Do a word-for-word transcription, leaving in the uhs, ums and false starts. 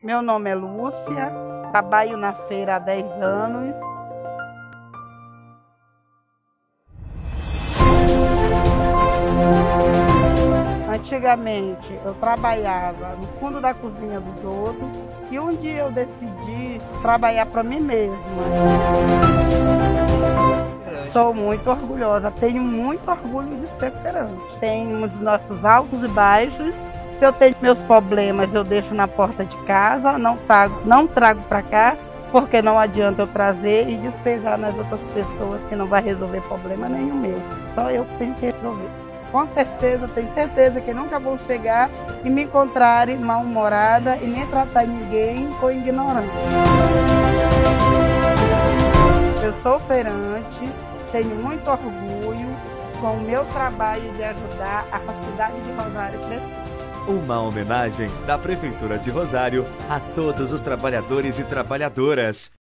Meu nome é Lúcia, trabalho na feira há dez anos. Antigamente eu trabalhava no fundo da cozinha dos outros e um dia eu decidi trabalhar para mim mesma. Sou muito orgulhosa, tenho muito orgulho de ser feirante. Temos nossos altos e baixos. Se eu tenho meus problemas, eu deixo na porta de casa, não trago, não trago para cá, porque não adianta eu trazer e despejar nas outras pessoas, que não vai resolver problema nenhum meu. Só eu que tenho que resolver. Com certeza, tenho certeza que nunca vou chegar e me encontrarem mal-humorada e nem tratar ninguém com ignorância. Eu sou feirante, tenho muito orgulho com o meu trabalho de ajudar a cidade de Rosário a crescer. Uma homenagem da Prefeitura de Rosário a todos os trabalhadores e trabalhadoras.